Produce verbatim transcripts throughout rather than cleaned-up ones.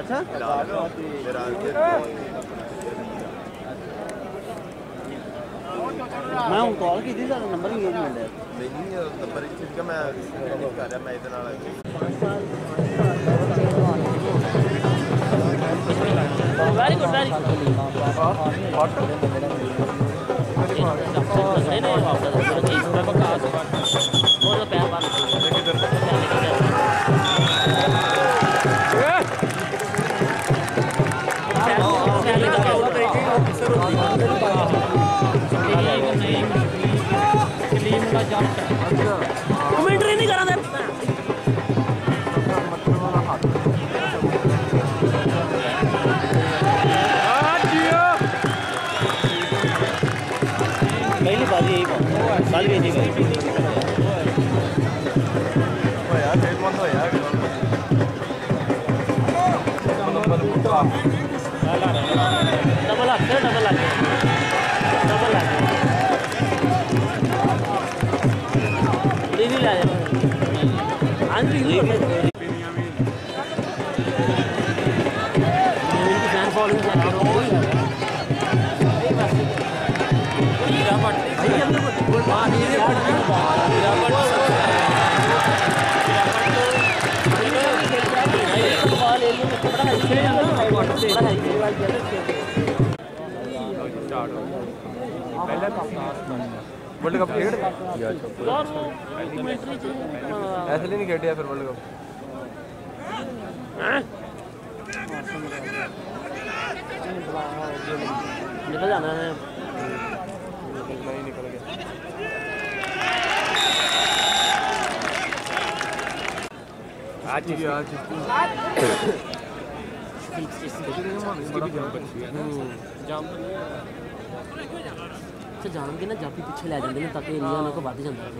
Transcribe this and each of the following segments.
अच्छा मैं हूँ कॉल की थी सारा नंबर नहीं मिल रहा नहीं नंबर ठीक है मैं एडिट कर रहा मैं इधर नाल वेरी गुड वेरी गुड नहीं नहीं वापस इसमें पक्का वो तो पैर बाहर कमेंट्री नहीं करा दे पहली बात यही साल भी नहीं गई यार डेढ़ मंथ हो यार डबल आते डबल आते डबल आते रिव्यू ले जाओ हाँ रिव्यू इनकी फैन फॉलोइंग चेक करो हीरा भट्ट भाई अंदर बोल हां हीरे भट्ट हीरा भट्ट बॉल ले लो बड़ा है बड़ा है स्टार्ट हो पहले वर्ल्ड कप खेल यार कमेंट्री ऐसे नहीं खेले फिर वर्ल्ड कप निकल जाना है नहीं निकल गया आज ही आज जाम तो जाम के ना जापी पीछे ले जाते हैं ताकि एरिया उनको बढ़ जाता है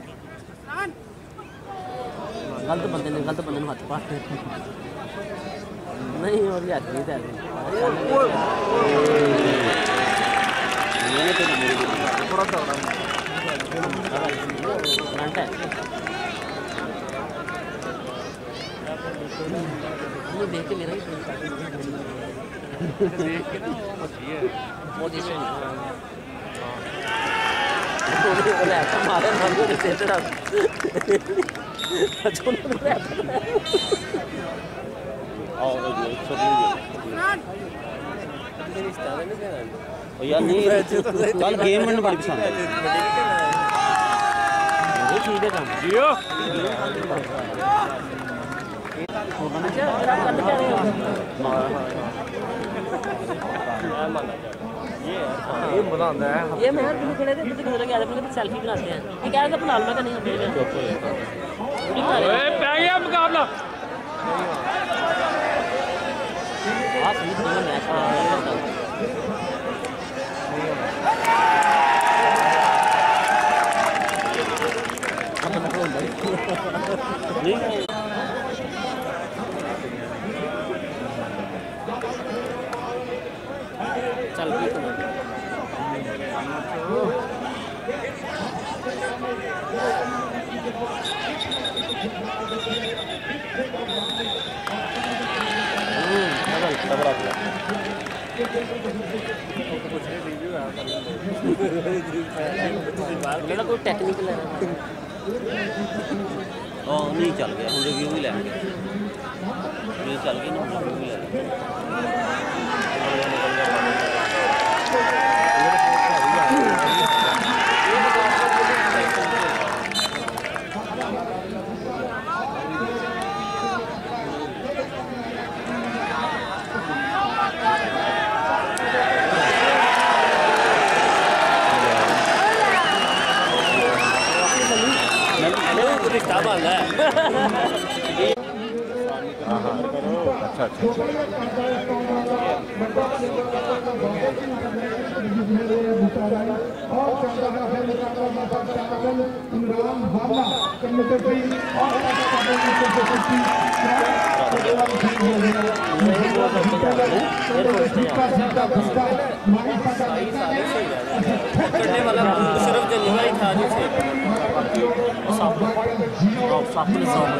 गलत बंदे ने गलत बंदे हाथ पा नहीं और ये आदमी था थोड़ा सा करंट है ये देख के मेरा ही देख के ना पोजीशन तो भी बोले ऐसा मारे मारो तो सेट रहा अच्छा ना बोले आओ ये सब नहीं स्टार नहीं देना यार नहीं कल गेम में बड़ी पसंद है ये ठीक है काम जियो अच्छा कर क्या रहे हो ये मजा आता है ये मैं तुम खड़े थे मुझे गुजर गया अपने सेल्फी बनाते हैं ये कह रहा था बना लो मैं नहीं अभी ओए पै गया मुकाबला हां सही दोनों मैच नहीं चल भी तो मेरा कोई टेक्निकल है ओ नहीं चल गया हम रिव्यू भी लेंगे ये चल गया ना रिव्यू भी लेंगे रिश्ता बन रहा है अच्छा अच्छा करने वाला सिर्फ जगह ही था जैसे सब सब ने सब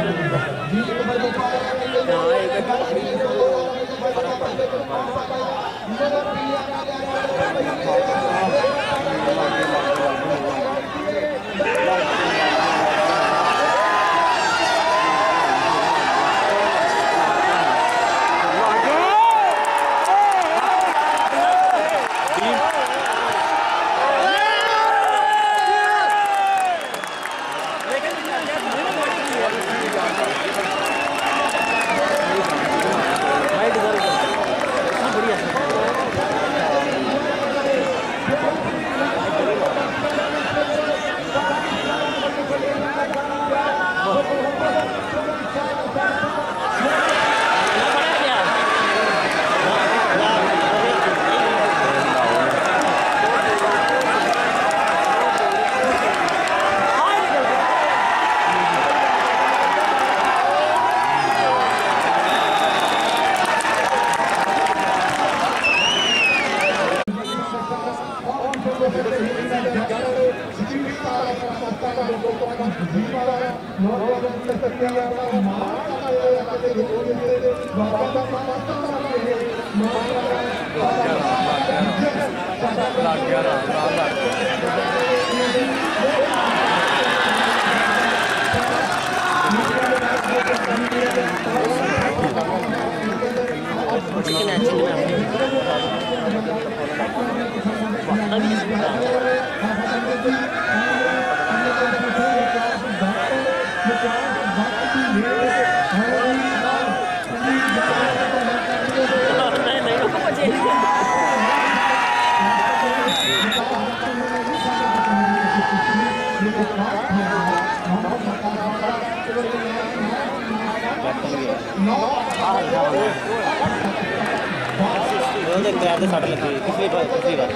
साठ लगी पिछली बार पिछली बार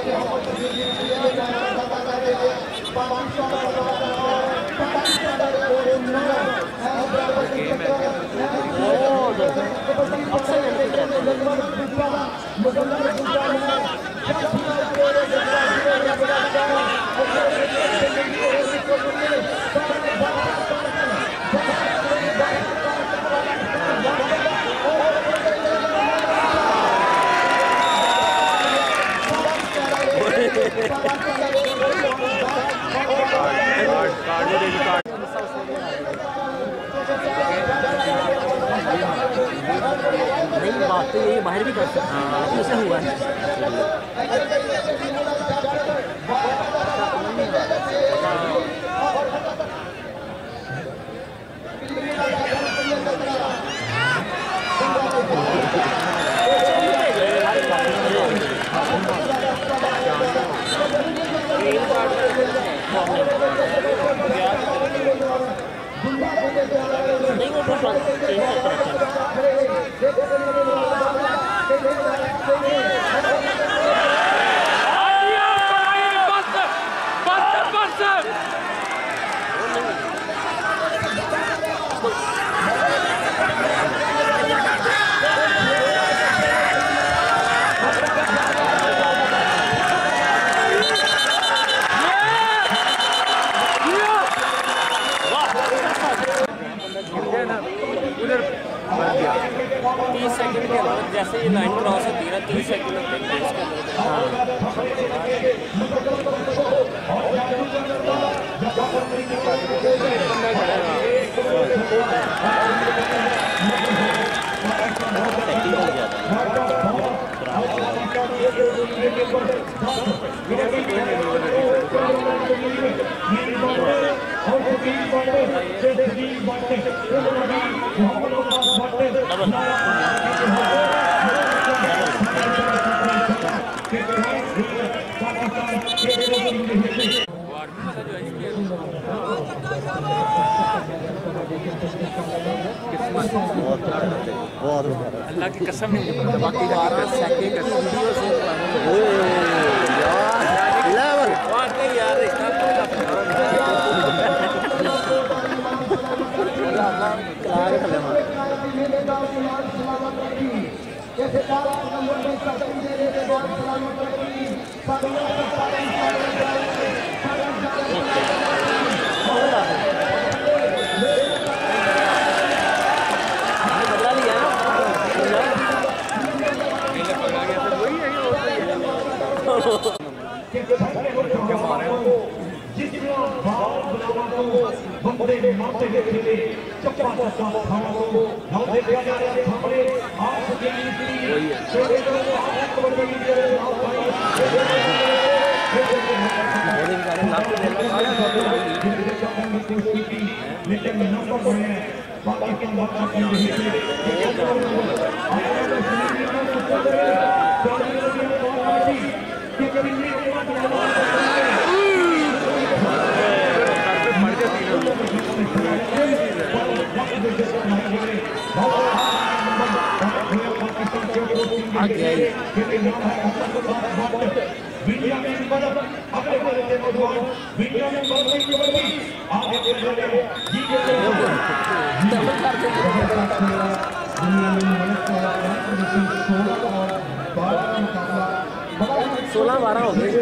नहीं बात तो यही बाहर भी कर सकते हैं ऐसा हुआ है नहीं वो तो चेंज तीस सेकंड के अंदर जैसे ये लाइन क्रॉस होती है ना तीस सेकंड लगते हैं इसके बहुत अल्लाह की कसम नहीं बाकी बारह सेकंड वीडियो से यार वाकई यार जैसे सोलह बारह हो गए।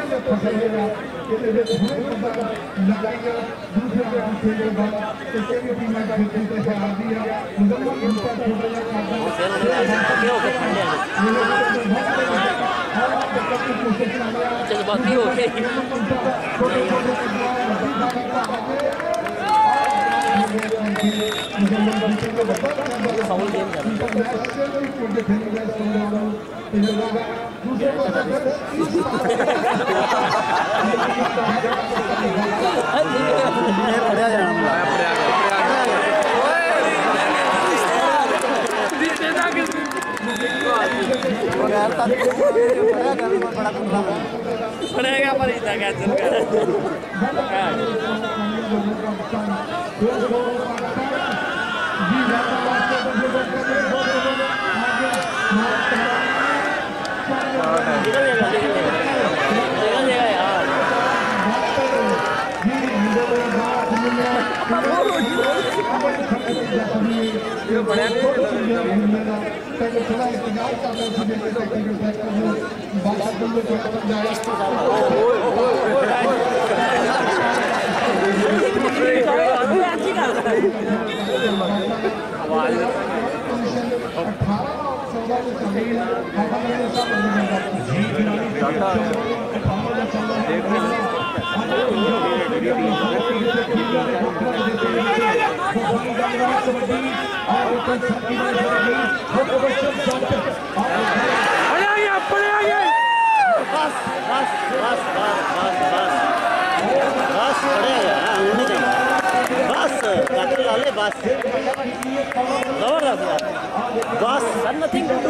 जज्बाती हो गए। फाउल गेम पड़ेगा पर इतना कैंसिल कर बस बस नथिंग टू डू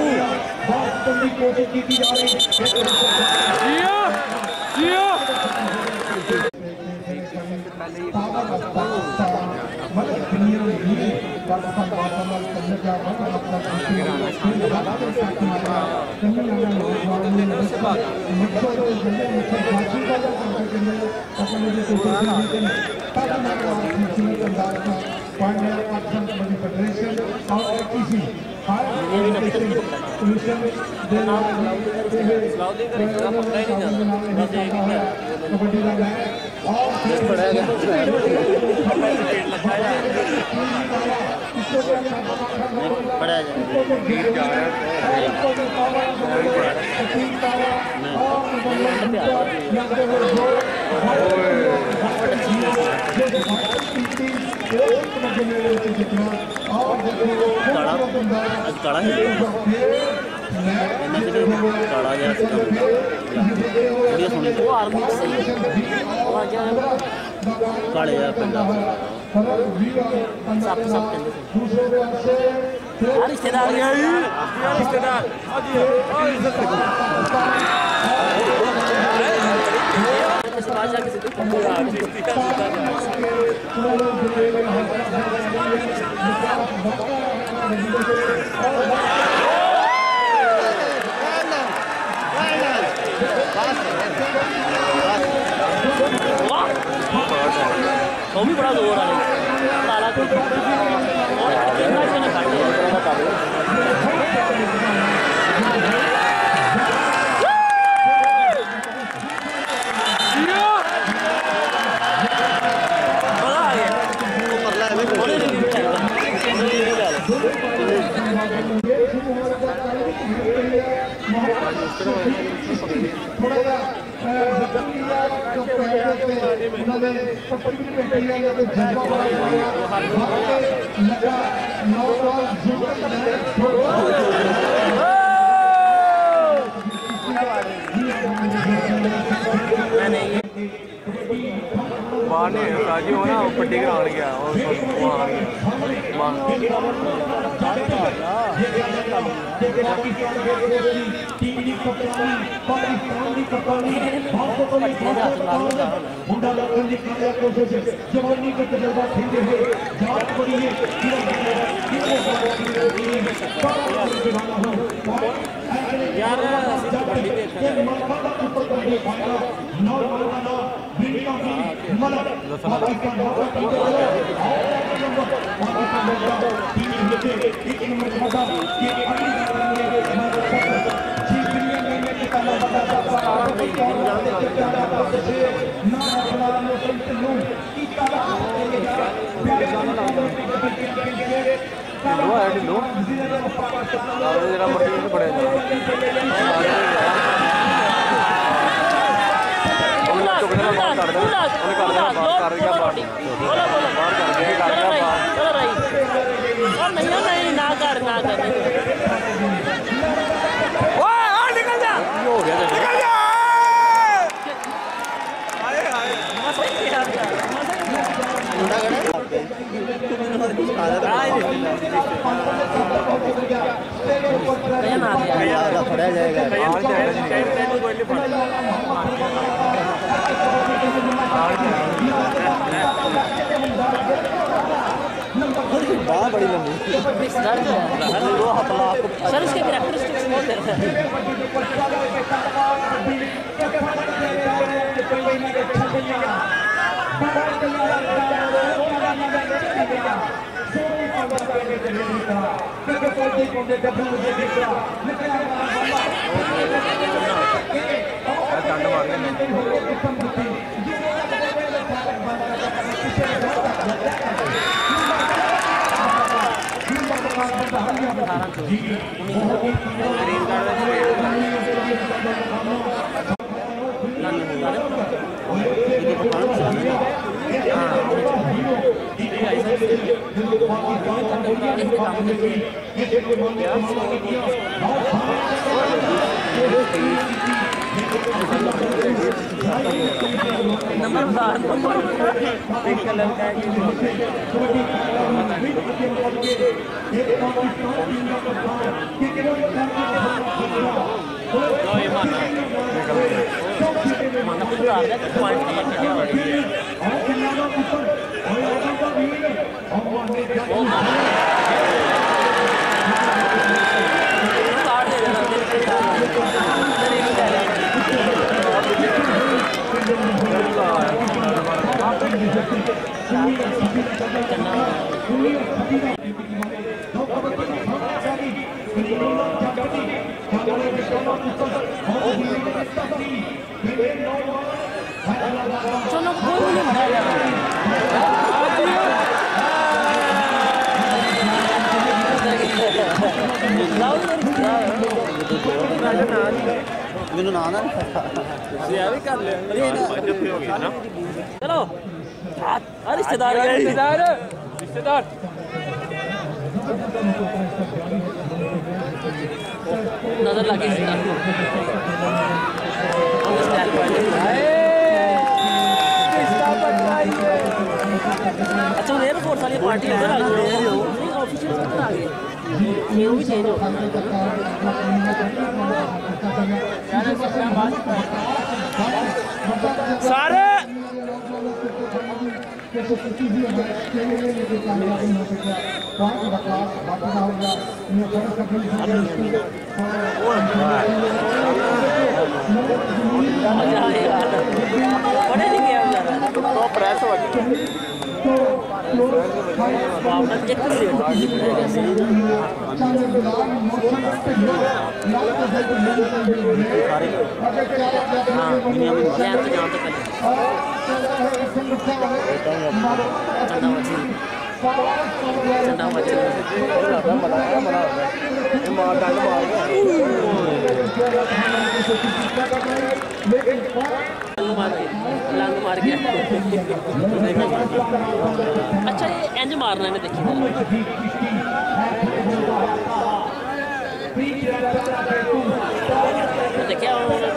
पड़ा कड़ा काले यार पिंडा सब सब यार रिश्तेदार यार रिश्तेदार वो भी बड़ा जोर आ रहा है ताला को और कितना जने काट दिया मजा आ गया वो परला है थोड़े रिव्यू चाहिए रिव्यू ले ले बाहर नहीं राजी हो ना पट्टी करा गया और वहाँ यार ढिल्लो जरा मर्जी से पड़ेगा नहीं नहीं ना कर ना कर निकल जा हो गया निकल जा हाय हाय मुंडा गड़ा फड़ा जाएगा बात बड़ी लंबी सर सर इसके कैरेक्टरिस्टिक्स बहुत है चलो कोई मैनू ना ना भी कर ले चलो रिश्तेदार रिश्तेदार रिश्तेदार नजर लगी अच्छा एयरफोर्स वाली पार्टी उधर आ गई ऑफिशियल उधर आ गए ये भी चेंज हो सारे बड़े नहीं गया तो प्रेस हो गई एक हाँ दुनिया में जहाँ तक जहाँ तक चंदा मछली मार के लंग मार के अच्छा ये इंज मारना है देखिए देखिए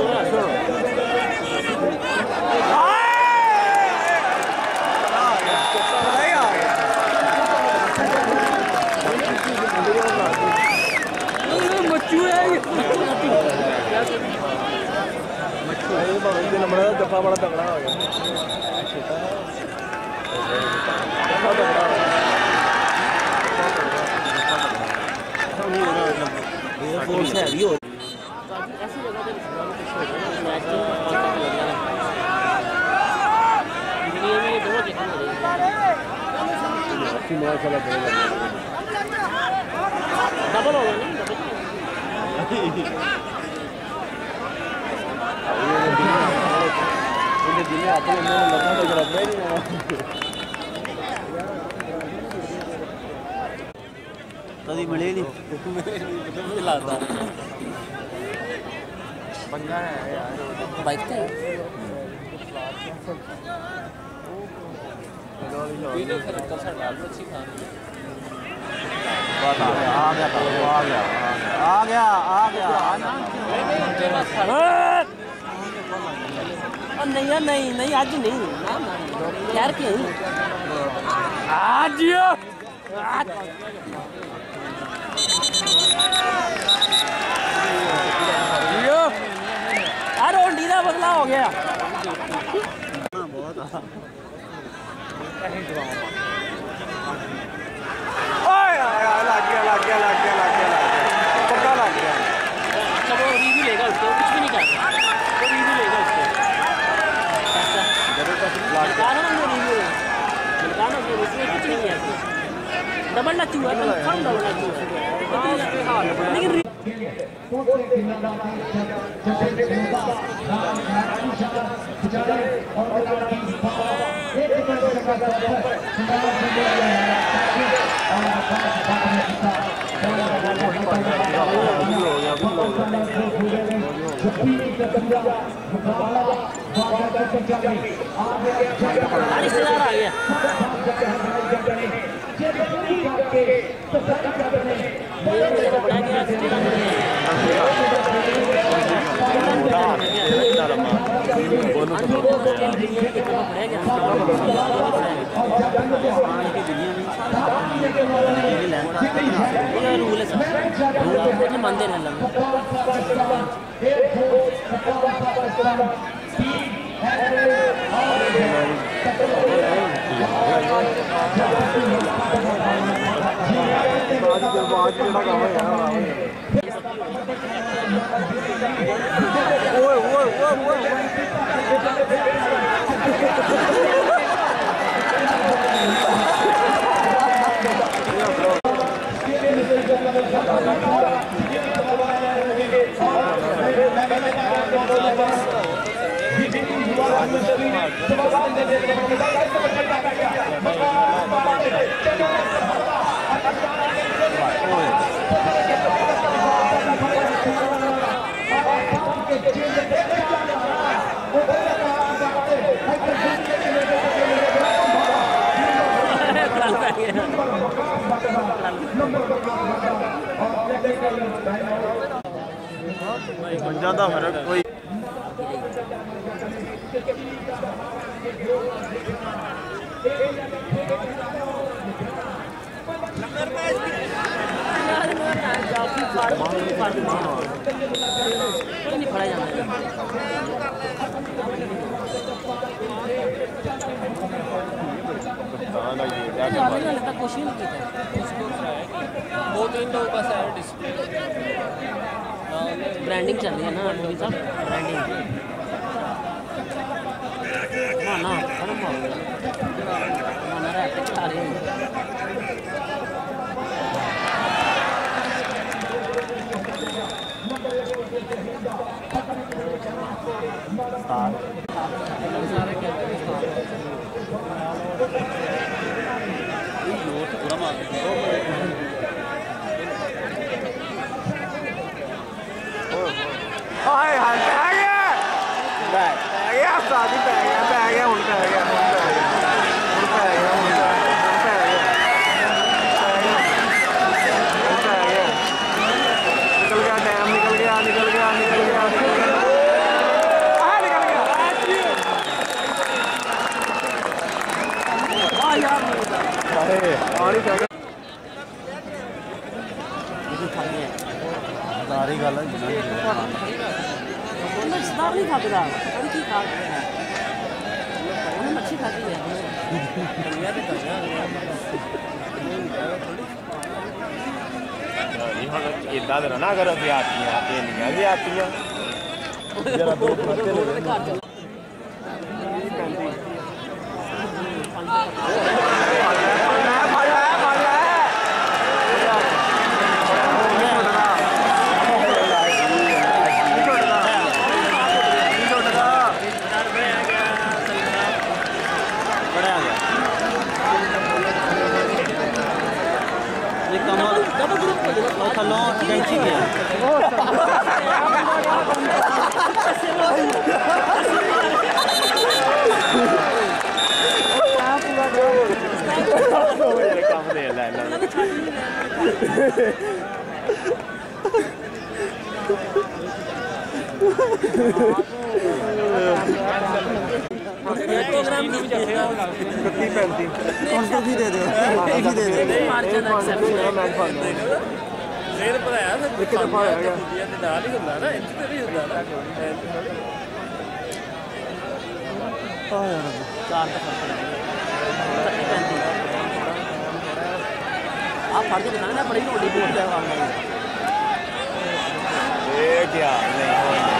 नंबर दफा बड़ा तगड़ा हो गया डबल होगा नहीं कभी मिले नहीं लाता पंगा है यार बाइक पे बात आ गया आ गया आ गया आ गया आ गया नहीं यार नहीं नहीं आज नहीं ना ना यार क्यों आज यार होंडी का बदला हो गया लग गया लग गया लग गया लग गया पक्का लग गया अच्छा वो रिव्यू लेगा उसको कुछ भी नहीं कर वो रिव्यू लेगा उसको लगाना ना रिव्यू लगाना कि उसमें कुछ नहीं है डबल ना चूहा कंफर्म डबल ना चूहा लेकिन रिश्तेदार आ गया रूल है सर मानते नहीं ज्यादा फर्क कोई नहीं पढ़ा जाता कुछ ही नहीं दो तीन लोगों का सारा डिस्प्ले ब्रांडिंग चल रही है ना मूवी साहब ब्रांडिंग हाँ ना खत्म हो गया ना रहा चला रहे हैं हाय हाय ਸਾਜੀ ਪੈ ਗਿਆ ਪੈ ਗਿਆ ਹੁਣ ਪੈ ਗਿਆ ਹੁਣ ਪੈ ਗਿਆ ਹੁਣ ਪੈ ਗਿਆ ਹੁਣ ਪੈ ਗਿਆ ਪੈ ਗਿਆ ਨਿਕਲ ਗਿਆ ਟਾਈਮ ਨਿਕਲ ਗਿਆ ਨਿਕਲ ਗਿਆ ਨਿਕਲ ਗਿਆ ਨਿਕਲ ਗਿਆ ਆ ਨਿਕਲ ਗਿਆ ਆ ਯਾਰ ਅਰੇ ਆ ਨਹੀਂ ਸਕਦਾ ਸਾਰੀ ਗੱਲ ਹੈ ਉਹਨੇ ਸਦਾਰ ਨਹੀਂ ਖਾਦਾ ਉਹਨੇ ਕੀ ਖਾ ਉਹਨੇ ਮੱਛੀ ਖਾਦੀ ਹੈ ਨਹੀਂ ਹੁਣ ਇਦਾਂ ਦੇ ਨਾ ਕਰੋ ਕਿ ਆਤੀਆਂ ਇੰਨੀਆਂ ਵੀ ਆਤੀਆਂ ਜਰਾ ਦੋ ਫਰਕੇ ਲੈ ਘਰ ਚੱਲ थलों कैंची गया ਕੰਮ ਦੇ ਲੈ ਲੈ ਇਕੱਤੀ ਪੈਂਤੀ ਹੁਣ ਤੁਸੀਂ ਦੇ ਦਿਓ ਇੱਕ ਹੀ ਦੇ ਦਿਓ ਮਾਰਜਨ ਐਕਸੈਪਟ ਫੇਰ ਭਰਾਇਆ ਫਿਰ ਇੱਕ ਦਫਾ ਹੋਇਆ ਗਿਆ ਤੇ ਨਾਲ ਹੀ ਹੁੰਦਾ ਨਾ ਇੱਥੇ ਤੇ ਵੀ ਹੁੰਦਾ ਨਾ ਚਾਰ ਤੱਕ ਆ ਫੜ ਕੇ ਦਿਖਾਣਾ ਬੜੀ ਵੱਡੀ ਬੋਟ ਹੈ ਆਉਣ ਵਾਲੀ ਇਹ क्या नहीं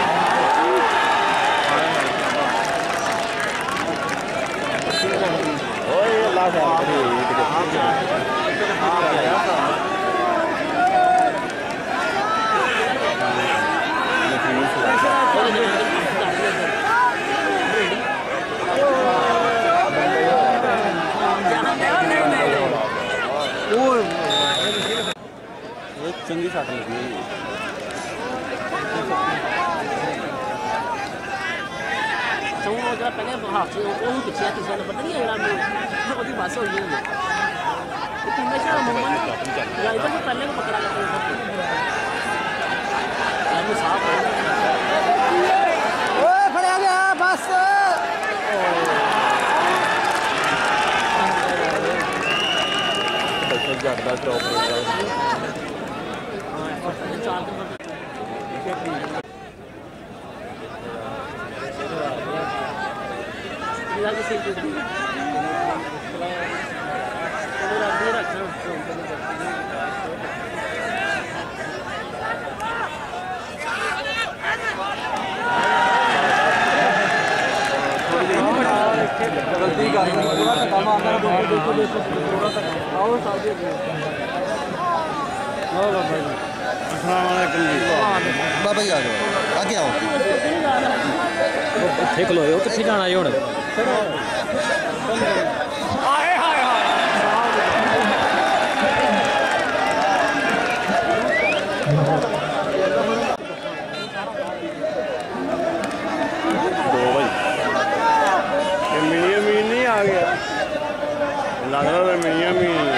ओए अल्लाह से चंगी सट लगी ਸੋ ਉਹ ਜਿਹੜਾ ਪਹਿਲੇ ਹਾਫ ਸੀ ਉਹ ਪਿੱਛੇ ਆ ਕਿਸੇ ਨੂੰ ਪਤਾ ਨਹੀਂ ਜਿਹੜਾ ਮੈਂ ਉਹਦੀ ਬੱਸ ਹੋਈ ਹੈ ਇਹ ਕਿੰਨਾ ਸ਼ਾਮ ਮੋਮਨ ਜਾਂ ਇਹਦਾ ਤੋਂ ਪਹਿਲੇ ਨੂੰ ਪਕੜਾ ਕਰਦਾ ਹੈ ਇਹ ਸਾਫ ਹੈ ਓਏ ਫੜਿਆ ਗਿਆ ਬਸ ਬਸ ਜੱਟ ਦਾ ਸਟਾਪ ਹੋ ਗਿਆ ਚਾਰ ਦਿਨ ਇਹਦਾ ਕਿਸੇ ਚੀਜ਼ ਦੀ ਉਹ ਰੱਖਦੇ ਰੱਖਣਾ ਗਲਤੀ ਕਰ ਲਈ ਪੂਰਾ ਧੱਕਾ ਮਾਰਦਾ ਦੇਖੋ ਦੇਖੋ ਦੇਖੋ ਪੂਰਾ ਧੱਕਾ ਆਓ ਸਾਜੇ ਆਓ ਬਾਬਾ ਜੀ ਅਸਲਾਮ ਵਾਲੇਕੁਮ ਜੀ ਬਾਬਾ ਜੀ ਆ ਜਾਓ ਅੱਗੇ ਆਓ ਇੱਥੇ ਖਲੋਏ ਹੋ ਕਿੱਥੇ ਜਾਣਾ ਜੀ ਹੁਣ ਹਾਏ ਹਾਏ ਹਾਏ ਦੋ ਭਾਈ ਇਹ ਮਿਨੀਆ ਮੀਨ ਨਹੀਂ ਆ ਗਿਆ ਲੱਗਦਾ ਤਾਂ ਮਿਨੀਆ ਮੀਨ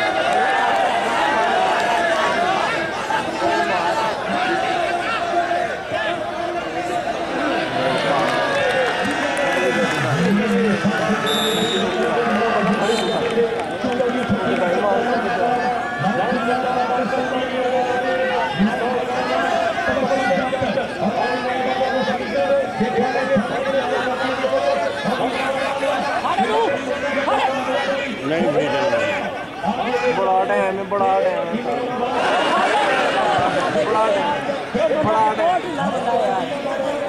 नहीं भेजा बड़ा टाइम है बड़ा टाइम है बड़ा टाइम बड़ा टाइम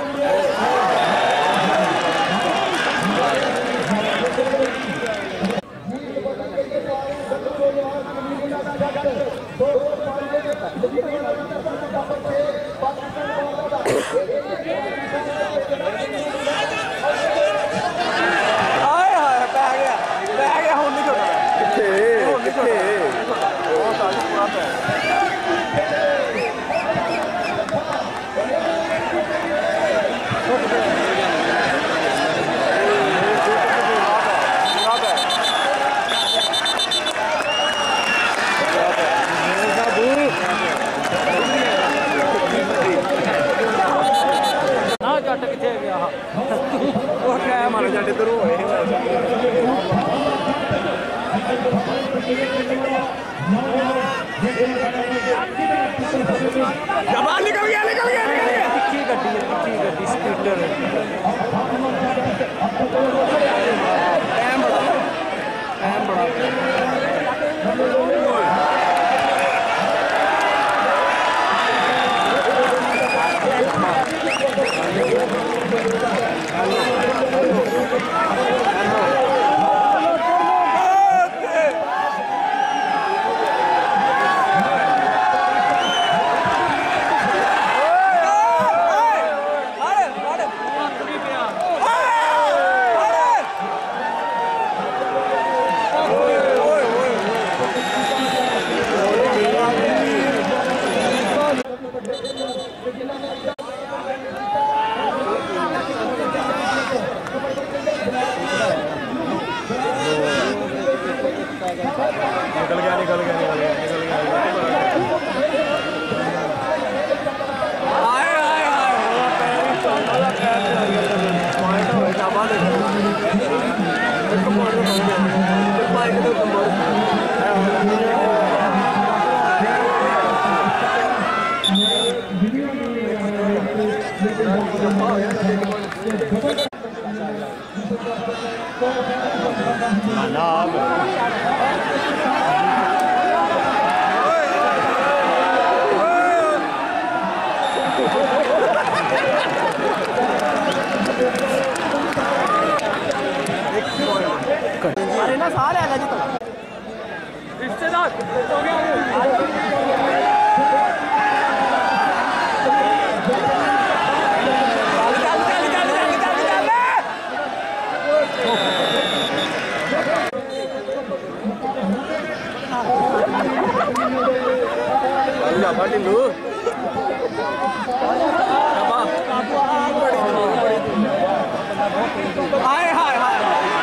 आए हाय पै गया पै गया हुन नहीं छोड़ा किथे हुन नहीं छोड़ा ओ साल पूरा पै जट कितने गया वो टाइम आने जट इधर होए जबान निकल गया निकल गया निकल गया तिखी गड्डी तिखी गड्डी स्कूटर टाइम बड़ा टाइम बड़ा निकल गया निकल गया निकल गया निकल गया आए आए आए होला पैर होला पैर पॉइंट हो जाबा दे एक पॉइंट हो गया बाइक दे अरे ना सारे आएगा जी तो रिश्तेदार टिल्लू हाय हाय हाय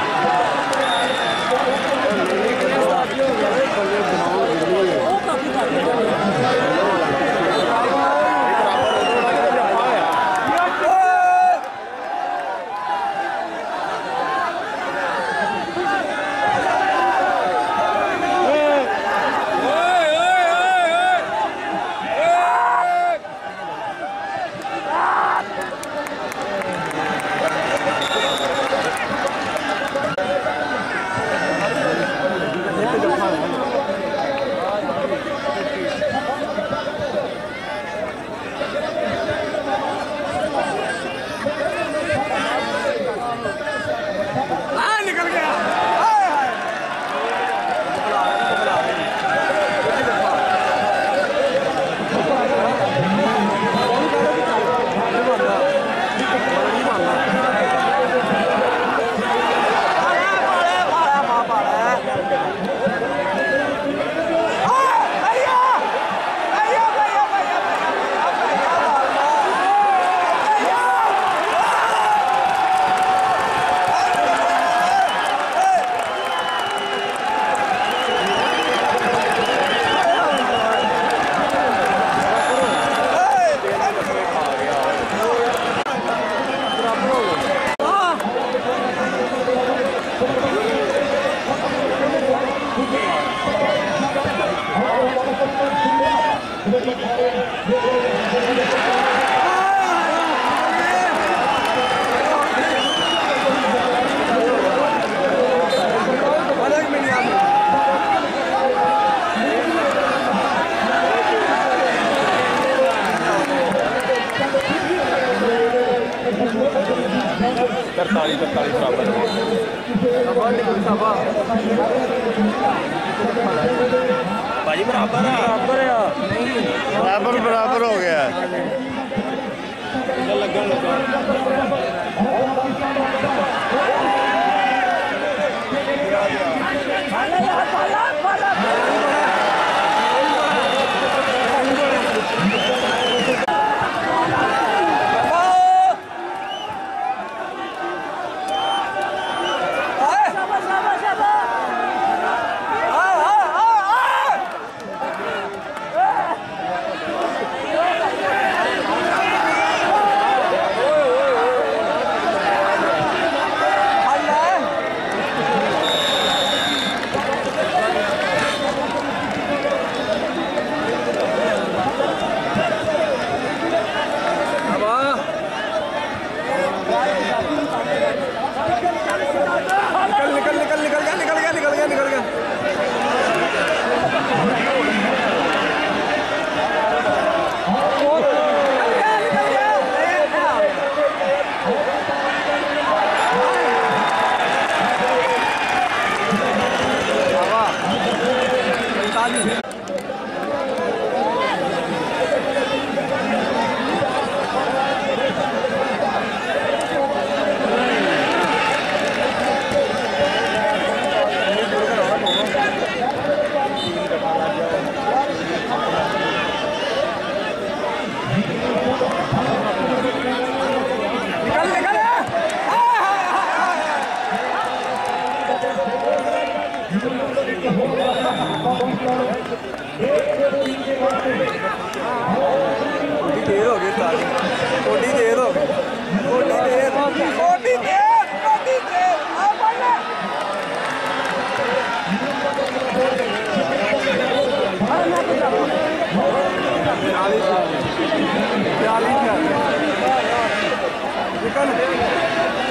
तरताली तरताली बराबर भाजी बराबर बराबर बराबर बराबर हो गया लगन लगा कोडी दे दो कोडी दे कोडी दे कोडी दे आ पड़ना चालीस चालीस निकल